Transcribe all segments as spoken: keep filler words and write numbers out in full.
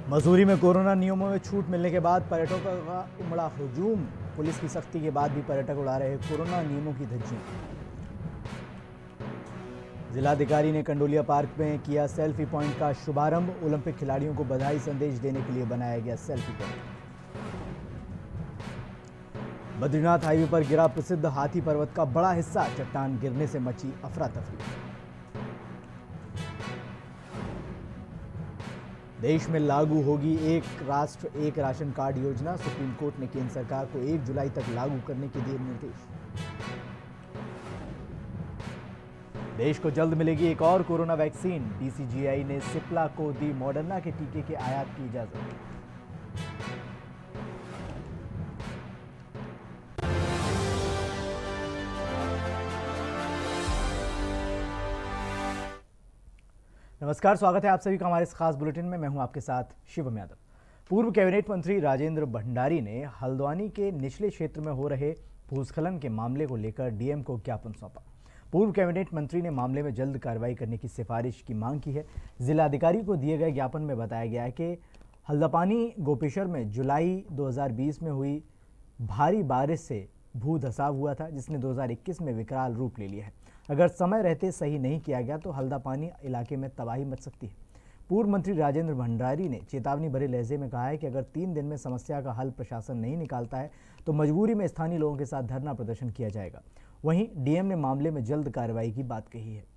मसूरी में कोरोना नियमों में छूट मिलने के बाद पर्यटकों का उमड़ा हुजूम। पुलिस की सख्ती के बाद भी पर्यटक उड़ा रहे कोरोना नियमों की धज्जियां। जिलाधिकारी ने कंडोलिया पार्क में किया सेल्फी पॉइंट का शुभारंभ। ओलंपिक खिलाड़ियों को बधाई संदेश देने के लिए बनाया गया सेल्फी पॉइंट। बद्रीनाथ हाईवे पर गिरा प्रसिद्ध हाथी पर्वत का बड़ा हिस्सा। चट्टान गिरने से मची अफरा तफरी। देश में लागू होगी एक राष्ट्र एक राशन कार्ड योजना। सुप्रीम कोर्ट ने केंद्र सरकार को एक जुलाई तक लागू करने के दिए निर्देश। देश को जल्द मिलेगी एक और कोरोना वैक्सीन। डीसीजीआई ने सिप्ला को दी मॉडर्ना के टीके के आयात की इजाजत। नमस्कार, स्वागत है आप सभी का हमारे इस खास बुलेटिन में। मैं हूं आपके साथ शिवम यादव। पूर्व कैबिनेट मंत्री राजेंद्र भंडारी ने हल्द्वानी के निचले क्षेत्र में हो रहे भूस्खलन के मामले को लेकर डीएम को ज्ञापन सौंपा। पूर्व कैबिनेट मंत्री ने मामले में जल्द कार्रवाई करने की सिफारिश की मांग की है। जिलाधिकारी को दिए गए ज्ञापन में बताया गया है कि हल्द्वानी गोपेश्वर में जुलाई दो हज़ार बीस में हुई भारी बारिश से भू धसाव हुआ था, जिसने दो हज़ार इक्कीस में विकराल रूप ले लिया है। अगर समय रहते सही नहीं किया गया तो हल्द्वानी इलाके में तबाही मच सकती है। पूर्व मंत्री राजेंद्र भंडारी ने चेतावनी भरे लहजे में कहा है कि अगर तीन दिन में समस्या का हल प्रशासन नहीं निकालता है तो मजबूरी में स्थानीय लोगों के साथ धरना प्रदर्शन किया जाएगा। वहीं डीएम ने मामले में जल्द कार्रवाई की बात कही है।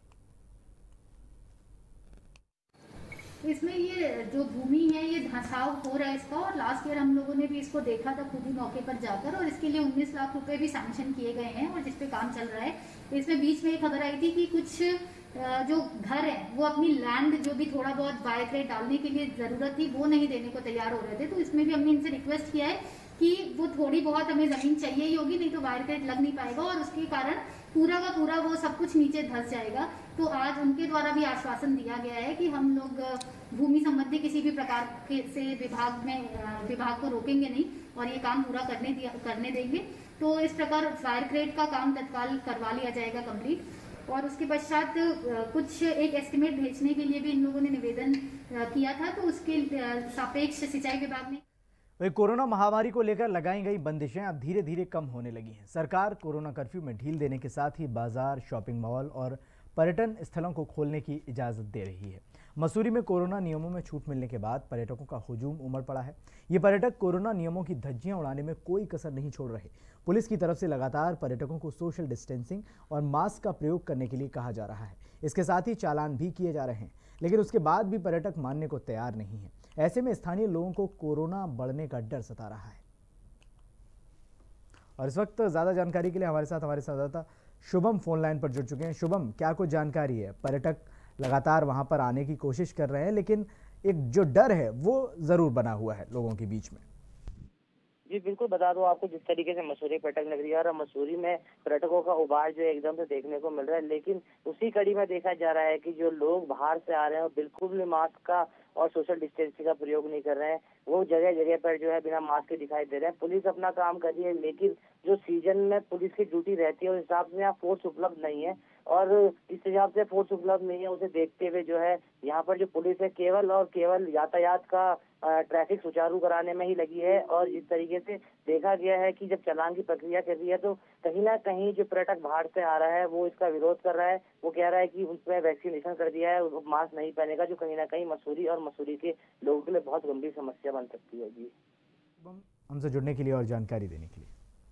इसमें ये जो भूमि है ये धंसाव हो रहा है इसका, और लास्ट ईयर हम लोगों ने भी इसको देखा था खुद ही मौके पर जाकर, और इसके लिए उन्नीस लाख रुपए भी सैंक्शन किए गए हैं और जिसपे काम चल रहा है। तो इसमें बीच में एक खबर आई थी कि कुछ जो घर है वो अपनी लैंड जो भी थोड़ा बहुत बाय क्रेट डालने के लिए जरूरत थी वो नहीं देने को तैयार हो रहे थे। तो इसमें भी हमने इनसे रिक्वेस्ट किया है कि वो थोड़ी बहुत हमें जमीन चाहिए ही होगी, नहीं तो वायर क्रेट लग नहीं पाएगा और उसके कारण पूरा का पूरा वो सब कुछ नीचे धंस जाएगा। तो आज उनके द्वारा भी आश्वासन दिया गया है कि हम लोग भूमि संबंधी किसी भी प्रकार के से विभाग में विभाग को रोकेंगे नहीं और ये काम पूरा करने दिया करने देंगे। तो इस प्रकार फायर क्रेट का काम तत्काल करवा लिया जाएगा कंप्लीट। और उसके पश्चात कुछ एक एस्टिमेट भेजने के लिए भी इन लोगों ने निवेदन किया था, तो उसके सापेक्ष सिंचाई विभाग ने वही कोरोना महामारी को लेकर लगाई गई बंदिशें अब धीरे धीरे कम होने लगी हैं। सरकार कोरोना कर्फ्यू में ढील देने के साथ ही बाजार, शॉपिंग मॉल और पर्यटन स्थलों को खोलने की इजाज़त दे रही है। मसूरी में कोरोना नियमों में छूट मिलने के बाद पर्यटकों का हुजूम उमड़ पड़ा है। ये पर्यटक कोरोना नियमों की धज्जियां उड़ाने में कोई कसर नहीं छोड़ रहे। पुलिस की तरफ से लगातार पर्यटकों को सोशल डिस्टेंसिंग और मास्क का प्रयोग करने के लिए कहा जा रहा है। इसके साथ ही चालान भी किए जा रहे हैं, लेकिन उसके बाद भी पर्यटक मानने को तैयार नहीं है। ऐसे में स्थानीय लोगों को कोरोना बढ़ने का डर सता रहा है। और इस वक्त ज्यादा जानकारी के लिए हमारे साथ हमारे संवाददाता शुभम फोन लाइन पर जुड़ चुके हैं। शुभम, क्या कुछ जानकारी है? पर्यटक लगातार वहां पर आने की कोशिश कर रहे हैं, लेकिन एक जो डर है वो जरूर बना हुआ है लोगों के बीच में। जी बिल्कुल, बता दूं आपको, जिस तरीके से मसूरी पर्यटक नगरी है और मसूरी में पर्यटकों का उबार जो एकदम से देखने को मिल रहा है, लेकिन उसी कड़ी में देखा जा रहा है कि जो लोग बाहर से आ रहे हैं बिल्कुल भी मास्क का और सोशल डिस्टेंसिंग का प्रयोग नहीं कर रहे हैं। वो जगह जगह पर जो है बिना मास्क के दिखाई दे रहे हैं। पुलिस अपना काम कर रही है, लेकिन जो सीजन में पुलिस की ड्यूटी रहती है उस हिसाब से यहाँ फोर्स उपलब्ध नहीं है, और इस हिसाब से फोर्स उपलब्ध नहीं है उसे देखते हुए जो है यहाँ पर जो पुलिस है केवल और केवल यातायात का ट्रैफिक सुचारू कराने में ही लगी है। और जिस तरीके से देखा गया है कि जब चालान की प्रक्रिया कर रही है तो कहीं ना कहीं जो पर्यटक बाहर से आ रहा है वो इसका विरोध कर रहा है। वो कह रहा है कि उसमें वैक्सीनेशन कर दिया है, मास्क नहीं पहनेगा, जो कहीं ना कहीं मसूरी और मसूरी के लोगों के लिए बहुत गंभीर समस्या बन सकती है। जी, हमसे जुड़ने के लिए और जानकारी देने के लिए।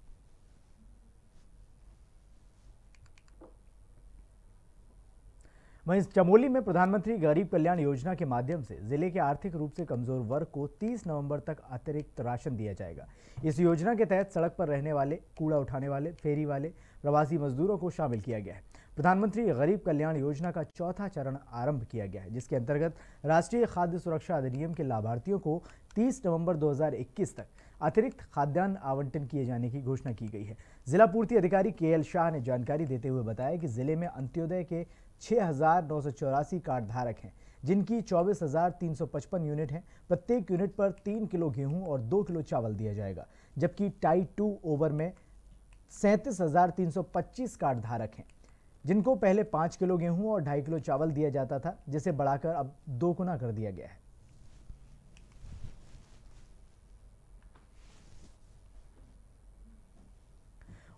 वहीं चमोली में प्रधानमंत्री गरीब कल्याण योजना के माध्यम से जिले के आर्थिक रूप से कमजोर वर्ग को तीस नवंबर तक अतिरिक्त राशन दिया जाएगा। इस योजना के तहत सड़क पर रहने वाले, कूड़ा उठाने वाले, फेरी वाले, प्रवासी मजदूरों को शामिल किया गया है। प्रधानमंत्री गरीब कल्याण योजना का चौथा चरण आरंभ किया गया है, जिसके अंतर्गत राष्ट्रीय खाद्य सुरक्षा अधिनियम के लाभार्थियों को तीस नवंबर दो हज़ार इक्कीस तक अतिरिक्त खाद्यान्न आवंटन किए जाने की घोषणा की गई है। जिला पूर्ति अधिकारी के एल शाह ने जानकारी देते हुए बताया कि जिले में अंत्योदय के छह हजार नौ सौ चौरासी कार्ड धारक हैं, जिनकी चौबीस हजार तीन सौ पचपन यूनिट हैं। प्रत्येक यूनिट पर तीन किलो गेहूं और दो किलो चावल दिया जाएगा, जबकि टाई टू ओवर में सैंतीस हजार तीन सौ पच्चीस कार्ड धारक हैं, जिनको पहले पाँच किलो गेहूं और ढाई किलो चावल दिया जाता था, जिसे बढ़ाकर अब दो गुना कर दिया गया है।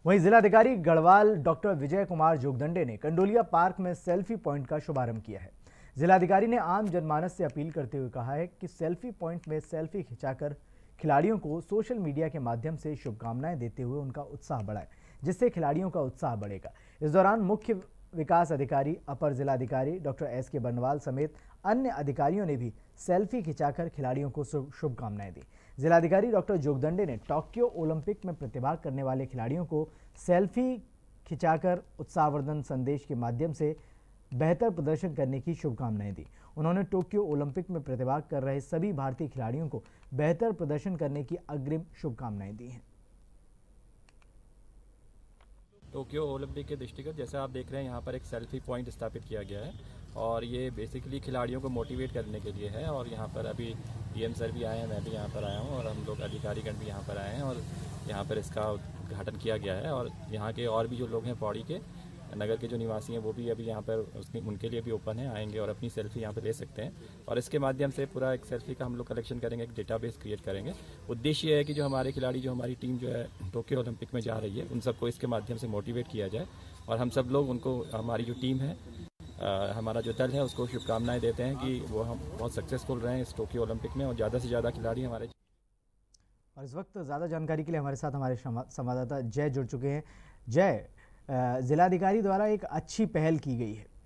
वहीं जिलाधिकारी गढ़वाल डॉक्टर विजय कुमार जोगदंडे ने कंडोलिया पार्क में सेल्फी पॉइंट का शुभारंभ किया है। जिलाधिकारी ने आम जनमानस से अपील करते हुए कहा है कि सेल्फी पॉइंट में सेल्फी खिंचाकर खिलाड़ियों को सोशल मीडिया के माध्यम से शुभकामनाएं देते हुए उनका उत्साह बढ़ाएं, जिससे खिलाड़ियों का उत्साह बढ़ेगा। इस दौरान मुख्य विकास अधिकारी, अपर जिलाधिकारी डॉक्टर एस के बर्नवाल समेत अन्य अधिकारियों ने भी सेल्फी खिंचाकर खिलाड़ियों को शुभकामनाएं दी। जिलाधिकारी डॉक्टर जोगदंडे ने टोक्यो ओलंपिक में प्रतिभाग करने वाले खिलाड़ियों को सेल्फी खिंचाकर उत्साहवर्धन संदेश के माध्यम से बेहतर प्रदर्शन करने की शुभकामनाएं दी। उन्होंने टोक्यो ओलंपिक में प्रतिभाग कर रहे सभी भारतीय खिलाड़ियों को बेहतर प्रदर्शन करने की अग्रिम शुभकामनाएं दी हैं। टोक्यो ओलंपिक के दृष्टिगत जैसा आप देख रहे हैं यहाँ पर एक सेल्फी पॉइंट स्थापित किया गया है और ये बेसिकली खिलाड़ियों को मोटिवेट करने के लिए है। और यहाँ पर अभी डीएम सर भी आए हैं, मैं भी यहाँ पर आया हूँ और हम लोग अधिकारीगण भी यहाँ पर आए हैं और यहाँ पर इसका उद्घाटन किया गया है। और यहाँ के और भी जो लोग हैं पौड़ी के नगर के जो निवासी हैं वो भी अभी यहाँ पर उसकी उनके लिए भी ओपन है, आएंगे और अपनी सेल्फी यहाँ पे ले सकते हैं। और इसके माध्यम से पूरा एक सेल्फी का हम लोग कलेक्शन करेंगे, एक डेटाबेस क्रिएट करेंगे। उद्देश्य ये है कि जो हमारे खिलाड़ी, जो हमारी टीम जो है टोक्यो ओलंपिक में जा रही है, उन सबको इसके माध्यम से मोटिवेट किया जाए और हम सब लोग उनको, हमारी जो टीम है, आ, हमारा जो दल है, उसको शुभकामनाएं देते हैं कि वो हम बहुत सक्सेसफुल रहें इस टोक्यो ओलंपिक में और ज़्यादा से ज़्यादा खिलाड़ी हमारे। और इस वक्त ज़्यादा जानकारी के लिए हमारे साथ हमारे संवाददाता जय जुड़ चुके हैं। जय, जिलाधिकारी द्वारा एक अच्छी पहल की गई है।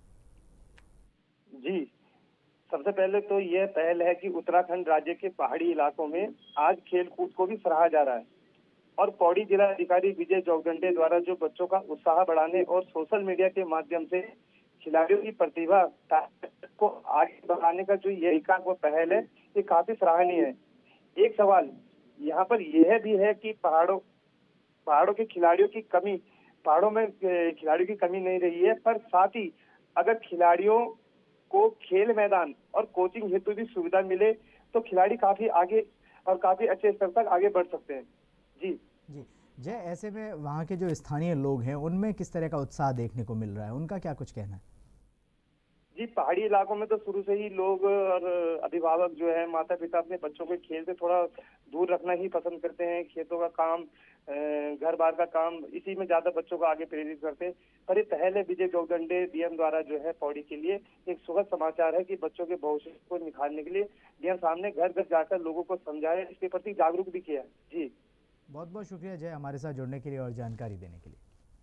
जी, सबसे पहले तो यह पहल है कि उत्तराखंड राज्य के पहाड़ी इलाकों में आज खेल कूद को भी सराहा जा रहा है और पौड़ी जिला अधिकारी विजय जोगदंडे द्वारा जो बच्चों का उत्साह बढ़ाने और सोशल मीडिया के माध्यम से खिलाड़ियों की प्रतिभा को आगे बढ़ाने का जो यही का वो पहल है, ये काफी सराहनीय है। एक सवाल यहाँ पर यह भी है कि पहाड़ों पहाड़ों के खिलाड़ियों की कमी पहाड़ों में खिलाड़ियों की कमी नहीं रही है, पर साथ ही अगर खिलाड़ियों को खेल मैदान और कोचिंग हेतु भी सुविधा मिले तो खिलाड़ी काफी आगे और काफी अच्छे स्तर तक आगे बढ़ सकते हैं। जी जी जय, ऐसे में वहाँ के जो स्थानीय लोग हैं उनमें किस तरह का उत्साह देखने को मिल रहा है, उनका क्या कुछ कहना है? जी, पहाड़ी इलाकों में तो शुरू से ही लोग और अभिभावक जो है, माता पिता अपने बच्चों को खेल से थोड़ा दूर रखना ही पसंद करते हैं। खेतों का काम, घर बार का काम, इसी में ज्यादा बच्चों को आगे प्रेरित करते हैं। पर ये पहले विजय जोगदंडे डीएम द्वारा जो है पौड़ी के लिए एक सुखद समाचार है कि बच्चों के भविष्य को निखारने के लिए डीएम सामने घर घर जाकर लोगों को समझाया, इसके प्रति जागरूक भी किया। जी, बहुत बहुत शुक्रिया जय, हमारे साथ जुड़ने के लिए और जानकारी देने के लिए।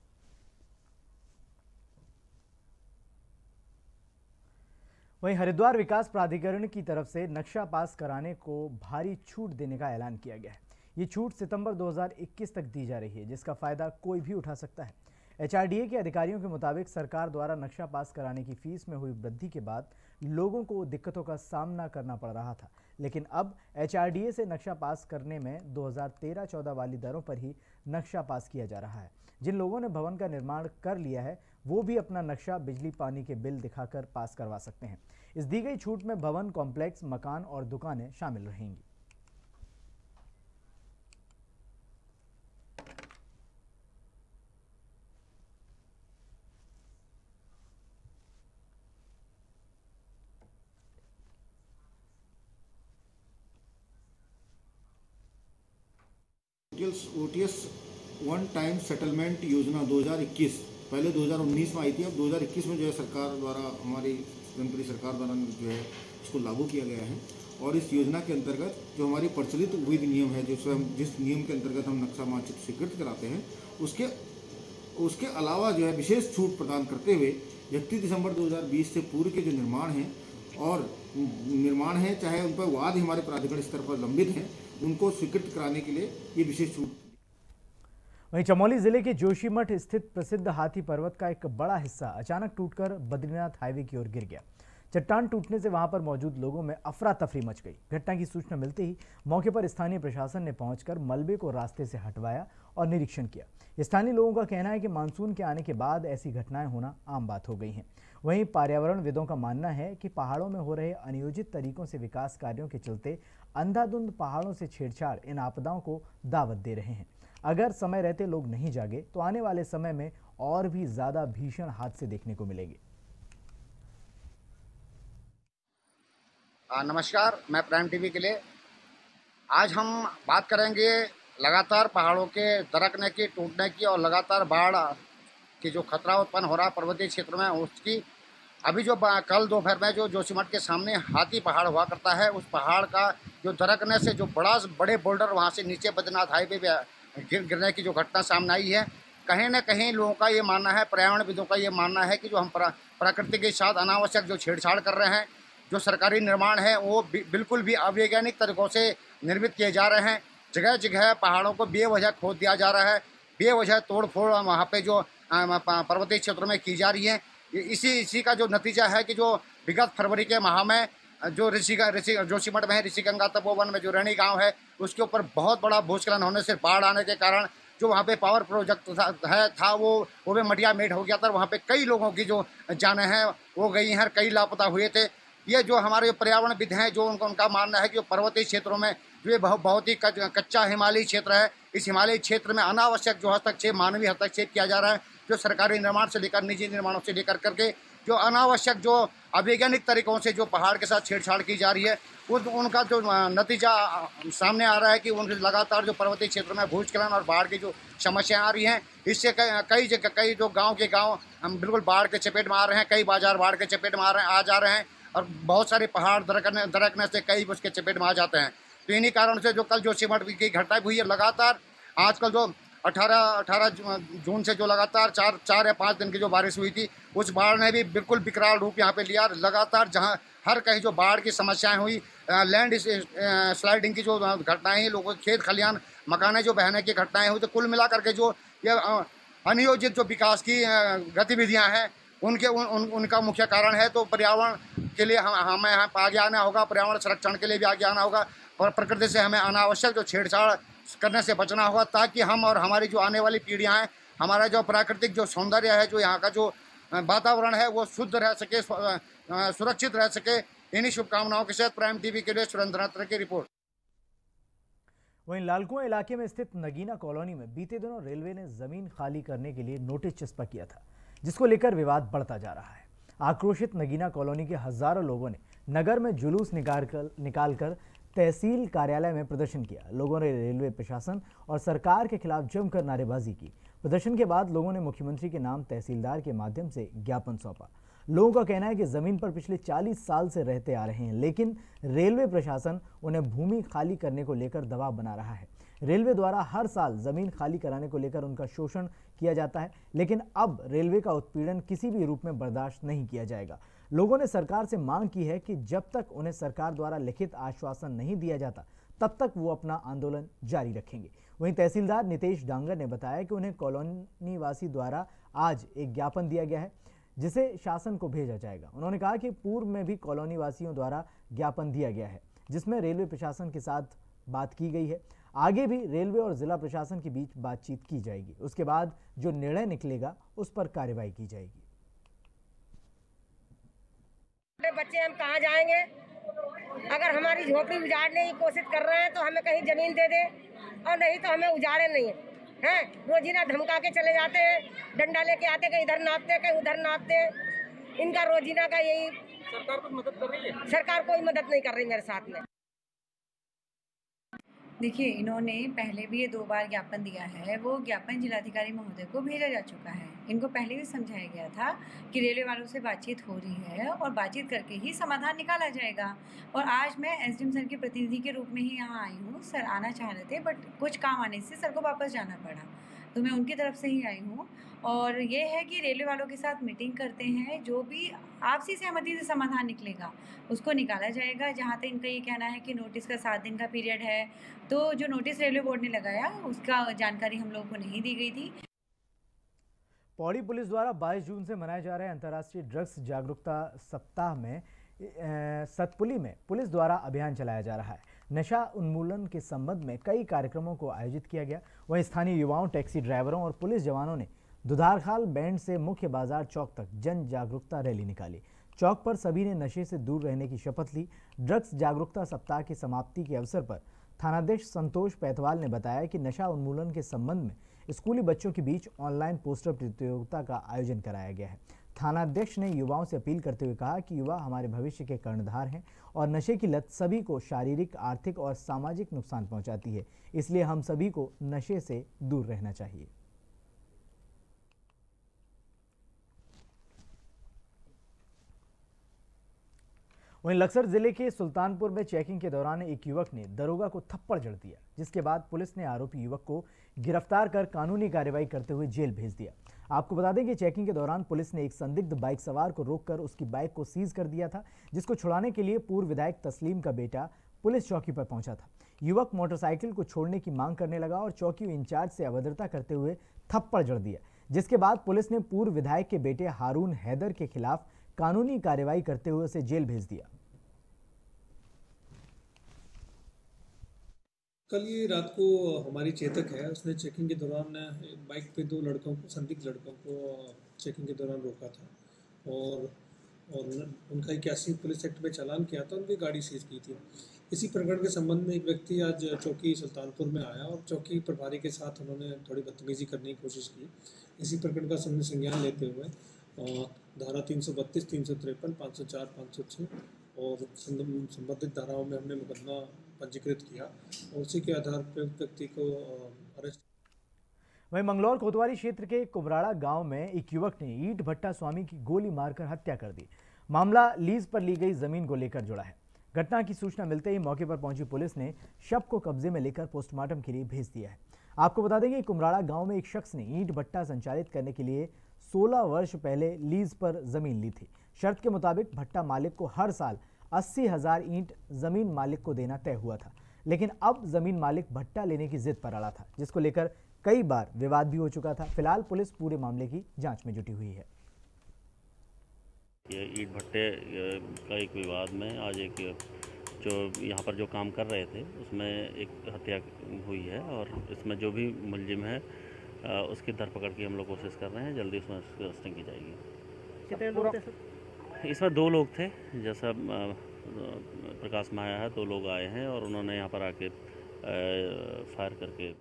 वहीं हरिद्वार विकास प्राधिकरण की तरफ से नक्शा पास कराने को भारी छूट देने का ऐलान किया गया है। ये छूट सितंबर दो हज़ार इक्कीस तक दी जा रही है, जिसका फायदा कोई भी उठा सकता है। एचआरडीए के अधिकारियों के मुताबिक सरकार द्वारा नक्शा पास कराने की फीस में हुई वृद्धि के बाद लोगों को दिक्कतों का सामना करना पड़ रहा था, लेकिन अब एचआरडीए से नक्शा पास करने में दो हज़ार तेरह चौदह वाली दरों पर ही नक्शा पास किया जा रहा है। जिन लोगों ने भवन का निर्माण कर लिया है वो भी अपना नक्शा बिजली पानी के बिल दिखाकर पास करवा सकते हैं। इस दी गई छूट में भवन, कॉम्प्लेक्स, मकान और दुकानें शामिल रहेंगी। ओटीएस वन टाइम सेटलमेंट योजना दो हज़ार इक्कीस पहले दो हज़ार उन्नीस में आई थी, अब दो हज़ार इक्कीस में जो है सरकार द्वारा, हमारी जनपदी सरकार द्वारा जो है इसको लागू किया गया है। और इस योजना के अंतर्गत जो हमारी प्रचलित विधि नियम है, जो स्वयं जिस नियम के अंतर्गत हम नक्शा मानचित्र स्वीकृत कराते हैं, उसके उसके अलावा जो है विशेष छूट प्रदान करते हुए इकतीस दिसंबर दो हज़ार बीस से पूर्व के जो निर्माण हैं और निर्माण हैं, चाहे उन पर वाद हमारे प्राधिकरण स्तर पर लंबित हैं, उनको स्वीकृत कराने के लिए ये विशेष छूट। वहीं चमोली जिले के जोशीमठ स्थित प्रसिद्ध हाथी पर्वत का एक बड़ा हिस्सा अचानक टूटकर बद्रीनाथ हाईवे की ओर गिर गया। चट्टान टूटने से वहां पर मौजूद लोगों में अफरा तफरी मच गई। घटना की सूचना मिलते ही मौके पर स्थानीय प्रशासन ने पहुंचकर मलबे को रास्ते से हटवाया और निरीक्षण किया। स्थानीय लोगों का कहना है कि मानसून के आने के बाद ऐसी घटनाएं होना आम बात हो गई हैं। वहीं पर्यावरणविदों का मानना है कि पहाड़ों में हो रहे अनियोजित तरीकों से विकास कार्यों के चलते अंधाधुंध पहाड़ों से छेड़छाड़ इन आपदाओं को दावत दे रहे हैं। अगर समय रहते लोग नहीं जागे तो आने वाले समय में और भी ज्यादा भीषण हादसे देखने को मिलेंगे। नमस्कार, मैं प्राइम टीवी के लिए आज हम बात करेंगे लगातार पहाड़ों के दरकने की, टूटने की और लगातार बाढ़ की जो खतरा उत्पन्न हो रहा है पर्वतीय क्षेत्र में, उसकी अभी जो कल दोपहर में जो जोशीमठ के सामने हाथी पहाड़ हुआ करता है, उस पहाड़ का जो दरकने से जो बड़ा बड़े बोल्डर वहाँ से नीचे बद्रीनाथ हाईवे पे गिर गिरने की जो घटना सामने आई है, कहीं ना कहीं लोगों का ये मानना है, पर्यावरणविदों का ये मानना है कि जो हम प्रकृति के साथ अनावश्यक जो छेड़छाड़ कर रहे हैं, जो सरकारी निर्माण है वो बिल्कुल भी अवैज्ञानिक तरीकों से निर्मित किए जा रहे हैं। जगह जगह पहाड़ों को बेवजह खोद दिया जा रहा है, बेवजह तोड़ फोड़ वहाँ पे जो पर्वतीय क्षेत्रों में की जा रही है। इसी इसी का जो नतीजा है कि जो विगत फरवरी के माह में जो ऋषि ऋषि जोशीमठ में ऋषि गंगा तपोवन में जो रैणी गांव है, उसके ऊपर बहुत बड़ा भूस्खलन होने से बाढ़ आने के कारण जो वहाँ पे पावर प्रोजेक्ट था, है था वो वो भी मटिया मेट हो गया था। वहाँ पे कई लोगों की जो जानें हैं वो गई हैं, कई लापता हुए थे। ये जो हमारे पर्यावरणविद हैं, जो उनका उनका मानना है कि जो पर्वतीय क्षेत्रों में जो ये बहुत बहुत ही कच्चा हिमालयी क्षेत्र है, इस हिमालयी क्षेत्र में अनावश्यक जो हस्तक्षेप, मानवीय हस्तक्षेप किया जा रहा है, जो सरकारी निर्माण से लेकर निजी निर्माणों से लेकर करके जो अनावश्यक जो अवैज्ञानिक तरीकों से जो पहाड़ के साथ छेड़छाड़ की जा रही है, उन उनका जो नतीजा सामने आ रहा है कि उनके लगातार जो पर्वतीय क्षेत्र में भूस्खलन और बाढ़ की जो समस्याएं आ रही हैं, इससे कई जगह कई जो गांव के गांव हम बिल्कुल बाढ़ के चपेट में आ रहे हैं, कई बाजार बाढ़ के चपेट में आ रहे हैं आ जा रहे हैं और बहुत सारे पहाड़ दरकने दरकने से कई उसके चपेट में आ जाते हैं। तो इन्हीं कारण से जो कल जोशीमठ की घटना हुई है, लगातार आजकल जो अठारह अठारह जून से जो लगातार चार चार या पाँच दिन की जो बारिश हुई थी, उस बाढ़ ने भी बिल्कुल विकराल रूप यहाँ पे लिया। लगातार जहाँ हर कहीं जो बाढ़ की समस्याएं हुई, लैंड स्लाइडिंग की जो घटनाएं, लोगों के खेत खलियान मकाने जो बहने की घटनाएं हुई, तो कुल मिलाकर के जो ये अनियोजित जो विकास की गतिविधियाँ हैं, उनके उन, उन, उनका मुख्य कारण है। तो पर्यावरण के लिए हम हमें यहाँ आगे आना होगा, पर्यावरण संरक्षण के लिए भी आगे आना होगा और प्रकृति से हमें अनावश्यक जो छेड़छाड़ करने से बचना होगा, ताकि हम और हमारी जो आने वाली पीढ़ियां हैं, हमारा जो प्राकृतिक जो सौंदर्य है, जो यहाँ का जो वातावरण है, वो शुद्ध रह सके, सुरक्षित रह सके। इन्हीं शुभकामनाओं के साथ प्राइम टीवी के लिए सुरेंद्र नाथ की रिपोर्ट। वहीं लालकुआं इलाके में स्थित नगीना कॉलोनी में बीते दिनों रेलवे ने जमीन खाली करने के लिए नोटिस चस्पा किया था, जिसको लेकर विवाद बढ़ता जा रहा है। आक्रोशित नगीना कॉलोनी के हजारों लोगों ने नगर में जुलूस निकाल कर निकाल कर तहसील कार्यालय में प्रदर्शन किया। लोगों ने रेलवे प्रशासन और सरकार के खिलाफ जमकर नारेबाजी की। प्रदर्शन के बाद लोगों ने मुख्यमंत्री के नाम तहसीलदार के माध्यम से ज्ञापन सौंपा। लोगों का कहना है कि जमीन पर पिछले चालीस साल से रहते आ रहे हैं, लेकिन रेलवे प्रशासन उन्हें भूमि खाली करने को लेकर दबाव बना रहा है। रेलवे द्वारा हर साल जमीन खाली कराने को लेकर उनका शोषण किया जाता है, लेकिन अब रेलवे का उत्पीड़न किसी भी रूप में बर्दाश्त नहीं किया जाएगा। लोगों ने सरकार से मांग की है कि जब तक उन्हें सरकार द्वारा लिखित आश्वासन नहीं दिया जाता, तब तक वो अपना आंदोलन जारी रखेंगे। वहीं तहसीलदार नितेश डांगर ने बताया कि उन्हें कॉलोनी वासी द्वारा आज एक ज्ञापन दिया गया है, जिसे शासन को भेजा जाएगा। उन्होंने कहा कि पूर्व में भी कॉलोनी वासियों द्वारा ज्ञापन दिया गया है, जिसमें रेलवे प्रशासन के साथ बात की गई है। आगे भी रेलवे और जिला प्रशासन के बीच बातचीत की जाएगी। उसके बाद जो निर्णय निकलेगा उस पर कार्रवाई की जाएगी। बच्चे हम कहाँ जाएंगे? अगर हमारी झोपड़ी उजाड़ने की कोशिश कर रहे हैं तो हमें कहीं जमीन दे दे, और नहीं तो हमें उजाड़े नहीं है। हैं रोजीना धमका के चले जाते हैं, डंडा लेके आते, कहीं इधर नापते कहीं उधर नापते। इनका रोजीना का यही। सरकार कुछ मदद कर रही है? सरकार कोई मदद नहीं कर रही मेरे साथ में। देखिए, इन्होंने पहले भी ये दो बार ज्ञापन दिया है। वो ज्ञापन जिलाधिकारी महोदय को भेजा जा चुका है। इनको पहले भी समझाया गया था कि रेलवे वालों से बातचीत हो रही है और बातचीत करके ही समाधान निकाला जाएगा। और आज मैं एसडीएम सर के प्रतिनिधि के रूप में ही यहाँ आई हूँ। सर आना चाह रहे थे, बट कुछ काम आने से सर को वापस जाना पड़ा, तो मैं उनकी तरफ से ही आई हूँ। और ये है कि रेलवे वालों के साथ मीटिंग करते हैं, जो भी आपसी सहमति से समाधान निकलेगा उसको निकाला जाएगा। जहाँ तक इनका ये कहना है कि नोटिस का सात दिन का पीरियड है, तो जो नोटिस रेलवे बोर्ड ने लगाया उसका जानकारी हम लोगों को नहीं दी गई थी। पौड़ी पुलिस द्वारा बाईस जून से मनाए जा रहे अंतर्राष्ट्रीय ड्रग्स जागरूकता सप्ताह में सतपुली में पुलिस द्वारा अभियान चलाया जा रहा है। नशा उन्मूलन के संबंध में कई कार्यक्रमों को आयोजित किया गया। वहीं स्थानीय युवाओं, टैक्सी ड्राइवरों और पुलिस जवानों ने दुधारखाल बैंड से मुख्य बाजार चौक तक जन जागरूकता रैली निकाली। चौक पर सभी ने नशे से दूर रहने की शपथ ली। ड्रग्स जागरूकता सप्ताह की समाप्ति के अवसर पर थानाध्यक्ष संतोष पैतवाल ने बताया कि नशा उन्मूलन के संबंध में स्कूली बच्चों के बीच ऑनलाइन पोस्टर प्रतियोगिता का आयोजन कराया गया है। थानाध्यक्ष ने युवाओं से अपील करते हुए कहा कि युवा हमारे भविष्य के कर्णधार हैं और नशे की लत सभी को शारीरिक, आर्थिक और सामाजिक नुकसान पहुंचाती है, इसलिए हम सभी को नशे से दूर रहना चाहिए। वहीं लक्सर जिले के सुल्तानपुर में चेकिंग के दौरान एक युवक ने दरोगा को थप्पड़ जड़ दिया, जिसके बाद पुलिस ने आरोपी युवक को गिरफ्तार कर कानूनी कार्रवाई करते हुए जेल भेज दिया। आपको बता दें कि चेकिंग के दौरान पुलिस ने एक संदिग्ध बाइक सवार को रोककर उसकी बाइक को सीज कर दिया था, जिसको छुड़ाने के लिए पूर्व विधायक तस्लीम का बेटा पुलिस चौकी पर पहुंचा था। युवक मोटरसाइकिल को छोड़ने की मांग करने लगा और चौकी इंचार्ज से अभद्रता करते हुए थप्पड़ जड़ दिया, जिसके बाद पुलिस ने पूर्व विधायक के बेटे हारून हैदर के खिलाफ कानूनी कार्रवाई करते हुए उसे जेल भेज दिया। कल ये रात को हमारी चेतक है, उसने चेकिंग के दौरान बाइक पे दो लड़कों को, संदिग्ध लड़कों को चेकिंग के दौरान रोका था और और उनका इक्यासी पुलिस एक्ट में चालान किया था, उनकी गाड़ी सीज की थी। इसी प्रकरण के संबंध में एक व्यक्ति आज चौकी सुल्तानपुर में आया और चौकी प्रभारी के साथ उन्होंने थोड़ी बदतमीजी करने की कोशिश की। इसी प्रकरण का संज्ञान लेते हुए धारा तीन सौ बत्तीस, तीन सौ तिरपन, पाँच सौ चार, पाँच सौ छः और संबंधित धाराओं में हमने मुकदमा पंजीकृत किया और उसी के आधार पर व्यक्ति को अरेस्ट। वहीं मंगलौर कोतवाली क्षेत्र के कुबराड़ा गांव में एक युवक ने ईंट भट्टा स्वामी की गोली मारकर हत्या कर दी। मामला लीज पर ली गई जमीन को लेकर जुड़ा है। घटना की सूचना मिलते ही मौके पर पहुंची पुलिस ने शव को कब्जे में लेकर पोस्टमार्टम के लिए भेज दिया है। आपको बता दें कि कुबराड़ा गांव में एक शख्स ने ईंट भट्टा संचालित करने के लिए सोलह वर्ष पहले लीज पर जमीन ली थी। शर्त के मुताबिक भट्टा मालिक को हर साल अस्सी हजार ईंट जमीन मालिक को देना तय हुआ था, लेकिन अब जमीन मालिक भट्टा लेने की जिद पर अड़ा था, जिसको लेकर कई बार विवाद भी हो चुका था। फिलहाल पुलिस पूरे मामले की जांच में जुटी हुई है। ये ईंट भट्टे का एक विवाद में आज एक जो यहाँ पर जो काम कर रहे थे उसमें एक हत्या हुई है और इसमें जो भी मुलजिम है उसकी धरपकड़ की हम लोग कोशिश कर रहे हैं। जल्दी उसमें अरेस्टिंग की जाएगी। कितने लोग थे सर? इसमें दो लोग थे, जैसा प्रकाश में आया है, दो लोग आए हैं और उन्होंने यहाँ पर आके फायर करके।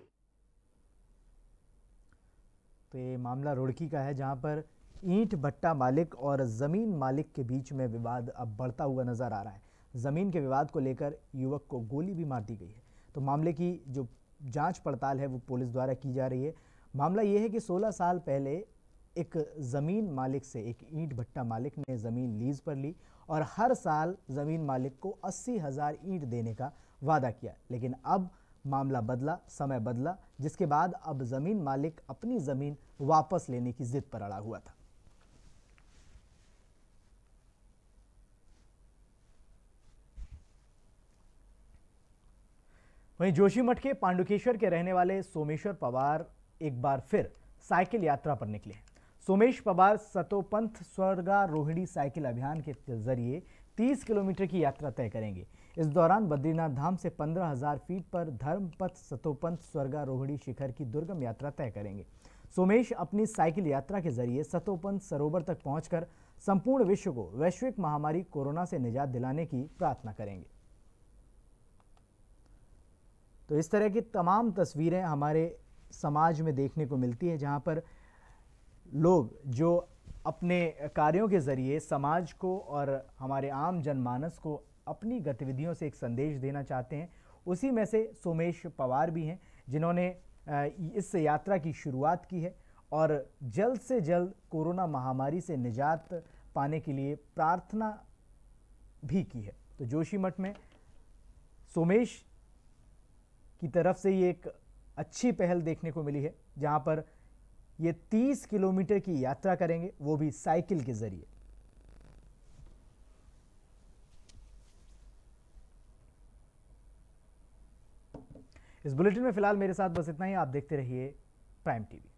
तो ये मामला रुड़की का है, जहां पर ईंट भट्टा मालिक और ज़मीन मालिक के बीच में विवाद अब बढ़ता हुआ नज़र आ रहा है। ज़मीन के विवाद को लेकर युवक को गोली भी मार दी गई है। तो मामले की जो जांच पड़ताल है वो पुलिस द्वारा की जा रही है। मामला ये है कि सोलह साल पहले एक ज़मीन मालिक से, एक ईंट भट्टा मालिक ने ज़मीन लीज पर ली और हर साल ज़मीन मालिक को अस्सी हज़ार ईंट देने का वादा किया, लेकिन अब मामला बदला, समय बदला, जिसके बाद अब ज़मीन मालिक अपनी ज़मीन वापस लेने की जिद पर अड़ा हुआ था। वहीं जोशीमठ के पांडुकेश्वर के रहने वाले सोमेश्वर पवार एक बार फिर साइकिल यात्रा पर निकले हैं। सोमेश पवार सतोपंथ स्वर्गारोहिणी साइकिल अभियान के जरिए तीस किलोमीटर की यात्रा तय करेंगे। इस दौरान बद्रीनाथ धाम से पंद्रह हजार फीट पर धर्मपथ सतोपंथ स्वर्गारोहिणी शिखर की दुर्गम यात्रा तय करेंगे। सोमेश अपनी साइकिल यात्रा के जरिए सतोपंथ सरोवर तक पहुंचकर संपूर्ण विश्व को वैश्विक महामारी कोरोना से निजात दिलाने की प्रार्थना करेंगे। तो इस तरह की तमाम तस्वीरें हमारे समाज में देखने को मिलती है, जहां पर लोग जो अपने कार्यों के जरिए समाज को और हमारे आम जनमानस को अपनी गतिविधियों से एक संदेश देना चाहते हैं। उसी में से सोमेश पवार भी हैं, जिन्होंने इस यात्रा की शुरुआत की है और जल्द से जल्द कोरोना महामारी से निजात पाने के लिए प्रार्थना भी की है। तो जोशीमठ में सोमेश की तरफ से ये एक अच्छी पहल देखने को मिली है, जहां पर ये तीस किलोमीटर की यात्रा करेंगे, वो भी साइकिल के जरिए। इस बुलेटिन में फिलहाल मेरे साथ बस इतना ही। आप देखते रहिए प्राइम टीवी।